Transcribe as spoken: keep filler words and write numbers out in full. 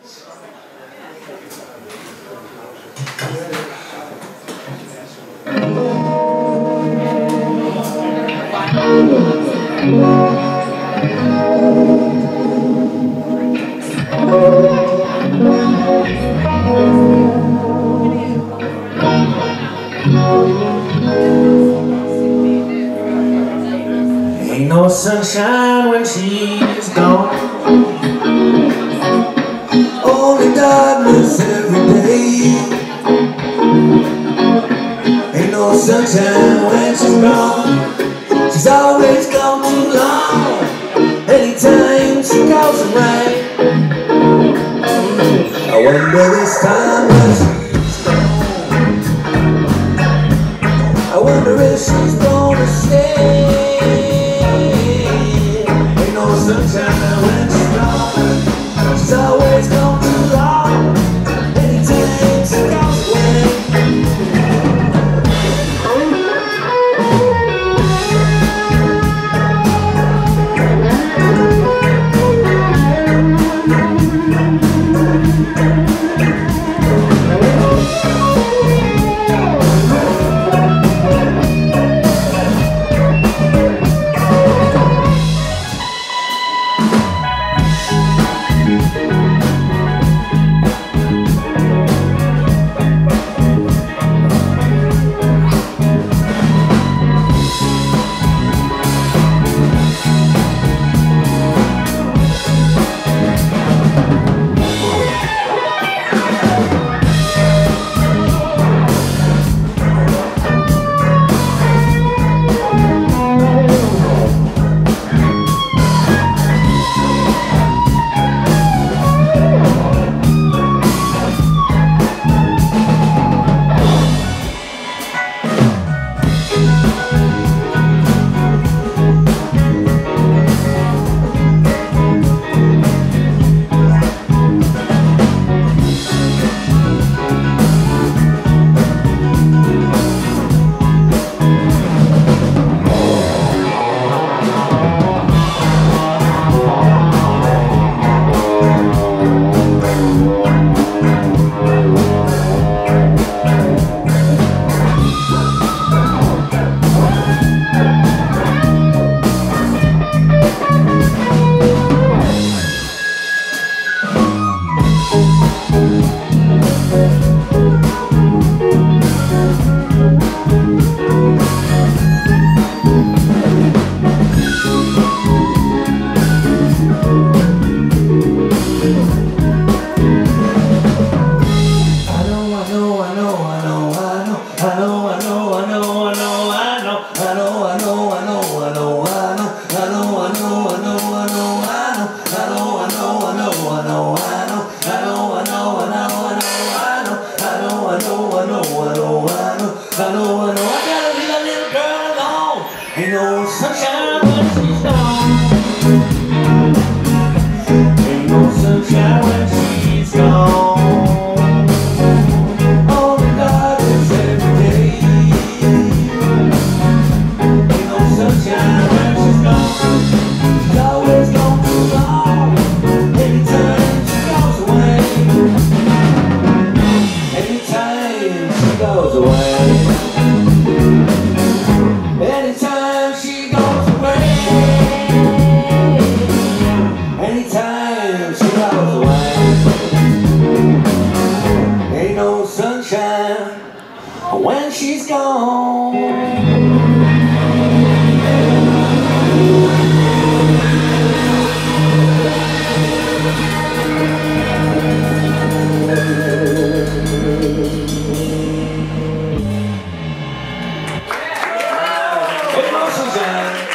Ain't no sunshine when she's gone, only darkness every day. Ain't no sunshine when she's gone, she's always gone too long. Anytime she goes away, I wonder this time when she's gone, I wonder if she's gonna stay. Ain't no sunshine when she's gone, she's always gone too long. Anytime she goes away. I know, I know, I gotta leave that little girl alone. Ain't no sunshine when she's gone. Ain't no sunshine when she's gone. Only darkness every day. Ain't no sunshine when she's gone. She's always gone too long. Anytime she goes away. Anytime she goes away. Anytime she goes away, anytime she goes away, ain't no sunshine when she's gone. Ain't no sunshine.